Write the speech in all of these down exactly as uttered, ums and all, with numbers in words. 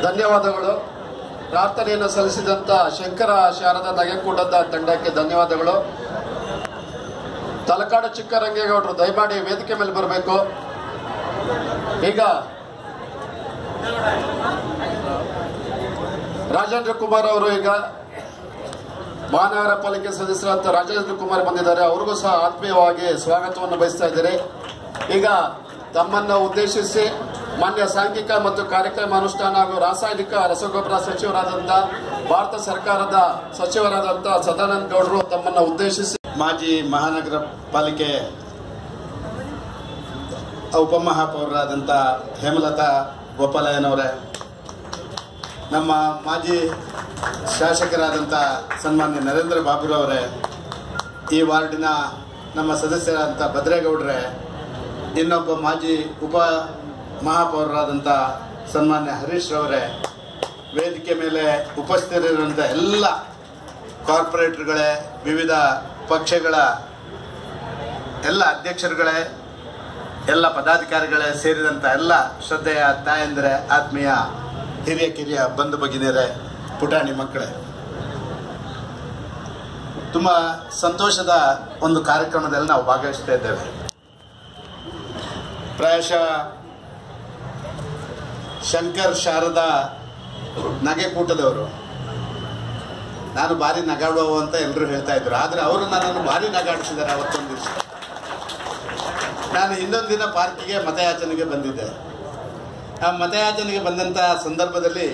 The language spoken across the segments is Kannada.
ಧನ್ಯವಾದಗಳು. ಪ್ರಾರ್ಥನೆಯನ್ನು ಸಲ್ಲಿಸಿದಂತ ಶಂಕರ ಶಾರದಾ ನಗೆಕೂಟದ ತಂಡಕ್ಕೆ ಧನ್ಯವಾದಗಳು. ತಲಕಾಡು ಚಿಕ್ಕರಂಗೇಗೌಡರು ದಯಮಾಡಿ ವೇದಿಕೆ ಮೇಲೆ ಬರಬೇಕು. ಈಗ ರಾಜೇಂದ್ರ ಕುಮಾರ್ ಅವರು ಈಗ ಮಹಾನಗರ ಪಾಲಿಕೆ ಸದಸ್ಯರಾದ ರಾಜೇಂದ್ರ ಕುಮಾರ್ ಬಂದಿದ್ದಾರೆ. ಅವ್ರಿಗೂ ಸಹ ಆತ್ಮೀಯವಾಗಿ ಸ್ವಾಗತವನ್ನು ಬಯಸ್ತಾ ಇದ್ದಾರೆ. ಈಗ ತಮ್ಮನ್ನು ಉದ್ದೇಶಿಸಿ ಮಾನ್ಯ ಸಾಂಘಿಕ ಮತ್ತು ಕಾರ್ಯಕ್ರಮ ಅನುಷ್ಠಾನ ಹಾಗೂ ರಾಸಾಯನಿಕ ರಸಗೊಬ್ಬರ ಸಚಿವರಾದಂಥ ಭಾರತ ಸರ್ಕಾರದ ಸಚಿವರಾದಂಥ ಸದಾನಂದ ಗೌಡರು ತಮ್ಮನ್ನು ಉದ್ದೇಶಿಸಿ ಮಾಜಿ ಮಹಾನಗರ ಪಾಲಿಕೆ ಉಪಮಹಾಪೌರರಾದಂಥ ಹೇಮಲತಾ ಗೋಪಾಲಯ್ಯನವರೇ, ನಮ್ಮ ಮಾಜಿ ಶಾಸಕರಾದಂಥ ಸನ್ಮಾನ್ಯ ನರೇಂದ್ರ ಬಾಬುರವರೇ, ಈ ವಾರ್ಡಿನ ನಮ್ಮ ಸದಸ್ಯರಾದಂಥ ಭದ್ರೇಗೌಡರೇ, ಇನ್ನೊಬ್ಬ ಮಾಜಿ ಉಪ ಮಹಾಪೌರರಾದಂಥ ಸನ್ಮಾನ್ಯ ಹರೀಶ್ ರವರೇ, ವೇದಿಕೆ ಮೇಲೆ ಉಪಸ್ಥಿತರಿರುವಂಥ ಎಲ್ಲ ಕಾರ್ಪೊರೇಟರ್ಗಳೇ, ವಿವಿಧ ಪಕ್ಷಗಳ ಎಲ್ಲ ಅಧ್ಯಕ್ಷರುಗಳೇ, ಎಲ್ಲ ಪದಾಧಿಕಾರಿಗಳೇ ಸೇರಿದಂಥ ಎಲ್ಲ ಶ್ರದ್ಧೆಯ ತಾಯಂದಿರೇ, ಆತ್ಮೀಯ ಹಿರಿಯ ಕಿರಿಯ ಬಂಧು ಭಗಿನಿಯರೇ, ಪುಟಾಣಿ ಮಕ್ಕಳೇ, ತುಂಬ ಸಂತೋಷದ ಒಂದು ಕಾರ್ಯಕ್ರಮದಲ್ಲಿ ನಾವು ಭಾಗವಹಿಸ್ತಾ ಇದ್ದೇವೆ. ಪ್ರಾಯಶಃ ಶಂಕರ್ ಶಾರದಾ ನಗೆಕೂಟದವರು ನಾನು ಭಾರಿ ನಗಾಡುವ ಅಂತ ಎಲ್ಲರೂ ಹೇಳ್ತಾ ಇದ್ರು. ಆದರೆ ಅವರು ನನ್ನನ್ನು ಭಾರಿ ನಗಾಡಿಸಿದ್ದಾರೆ. ಅವತ್ತೊಂದು ದಿವಸ ನಾನು ಇನ್ನೊಂದು ದಿನ ಪಾರ್ಕಿಗೆ ಮತಯಾಚನೆಗೆ ಬಂದಿದ್ದೆ. ಆ ಮತಯಾಚನೆಗೆ ಬಂದಂಥ ಸಂದರ್ಭದಲ್ಲಿ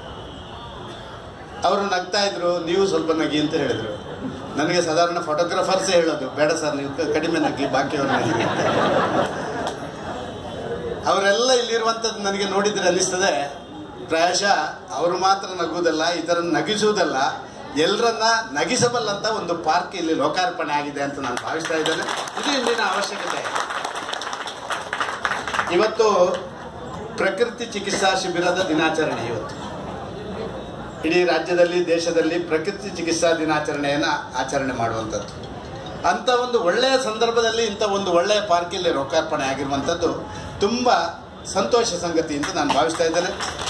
ಅವರು ನಗ್ತಾ ಇದ್ರು. ನೀವು ಸ್ವಲ್ಪ ನಗಿ ಅಂತ ಹೇಳಿದರು. ನನಗೆ ಸಾಧಾರಣ ಫೋಟೋಗ್ರಾಫರ್ಸೇ ಹೇಳೋದು, ಬೇಡ ಸರ್ ನೀವು ಕಡಿಮೆ ನಗಿ, ಬಾಕಿಯವರು ನಗಿ. ಅವರೆಲ್ಲ ಇಲ್ಲಿರುವಂಥದ್ದು ನನಗೆ ನೋಡಿದ್ರೆ ಅನ್ನಿಸ್ತದೆ, ಪ್ರಾಯಶಃ ಅವರು ಮಾತ್ರ ನಗುವುದಲ್ಲ, ಇತರನ್ನು ನಗಿಸುವುದಲ್ಲ, ಎಲ್ಲರನ್ನ ನಗಿಸಬಲ್ಲಂತ ಒಂದು ಪಾರ್ಕ್ ಇಲ್ಲಿ ಲೋಕಾರ್ಪಣೆ ಆಗಿದೆ ಅಂತ ನಾನು ಭಾವಿಸ್ತಾ ಇದ್ದೇನೆ. ಇದು ಇಂದಿನ ಅವಶ್ಯಕತೆ. ಇವತ್ತು ಪ್ರಕೃತಿ ಚಿಕಿತ್ಸಾ ಶಿಬಿರದ ದಿನಾಚರಣೆ. ಇವತ್ತು ಇಡೀ ರಾಜ್ಯದಲ್ಲಿ, ದೇಶದಲ್ಲಿ ಪ್ರಕೃತಿ ಚಿಕಿತ್ಸಾ ದಿನಾಚರಣೆಯನ್ನು ಆಚರಣೆ ಮಾಡುವಂಥದ್ದು. ಅಂಥ ಒಂದು ಒಳ್ಳೆಯ ಸಂದರ್ಭದಲ್ಲಿ ಇಂಥ ಒಂದು ಒಳ್ಳೆಯ ಪಾರ್ಕ್ ಇಲ್ಲಿ ಲೋಕಾರ್ಪಣೆ ಆಗಿರುವಂಥದ್ದು ತುಂಬ ಸಂತೋಷ ಸಂಗತಿ ಅಂತ ನಾನು ಭಾವಿಸ್ತಾ ಇದ್ದೇನೆ.